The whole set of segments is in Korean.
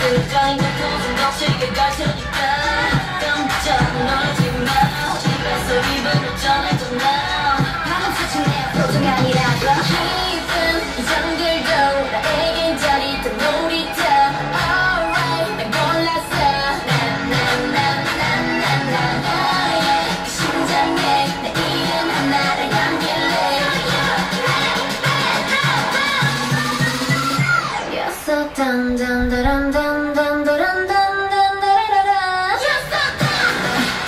굉장히 높은 덕식에 갈 테니까 깜짝 놀라지 마. 집에서 입으로 전해줬나. 방금 사춘 내 표정 아니라고. 깊은 잠들도 나에겐 짜릿한 놀이터. Alright 난 골랐어. 나나나나나나 너의 그 심장에 내 이름 하나를 남길래. You're so dumb dumb dumb dumb dumb dumb dumb 다라라라. You're so dumb.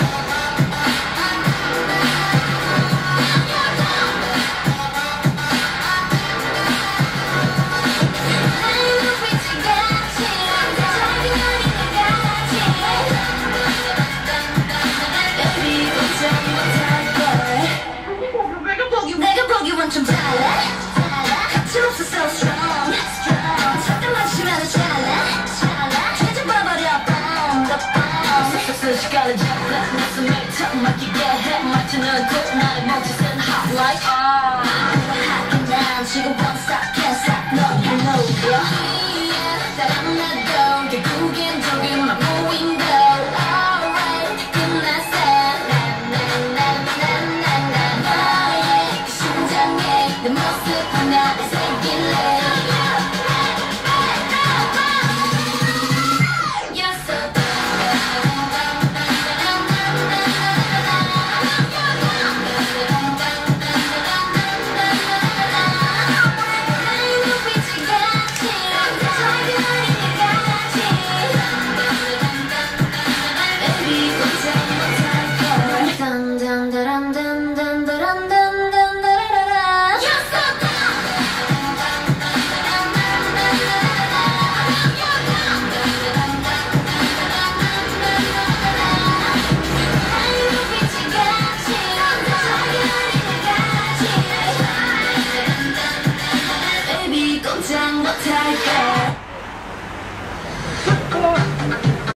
나의 눈빛이 같이 작은 어린애 같이. Baby 걱정 못할걸. 내가 보기 완전 달라. 거침없어 so strong. 잠깐만 쉬면 잘라. 뒤집어버려 bomb the bomb. 순식간에 잡아 웃음을 턱 막히게 해. 마치 너도 나의 몸짓은 hot like 하긴 난 지금 one stop can't stop 너 you know yeah. 따라만 나도 결국엔 조금만 무인도. Alright 끝났어. 나나나나나나 너의 그 심장에 내 모습 하나를 새길래. You're so 나의 눈빛이 같이 작은 어린애 같이. Baby 걱정 못할걸. 딴딴따란딴딴따란딴딴 다라라라. You're so 나의 눈빛이 같이 작은 어린애 같이. Baby 꼼짝 못할걸. Come on.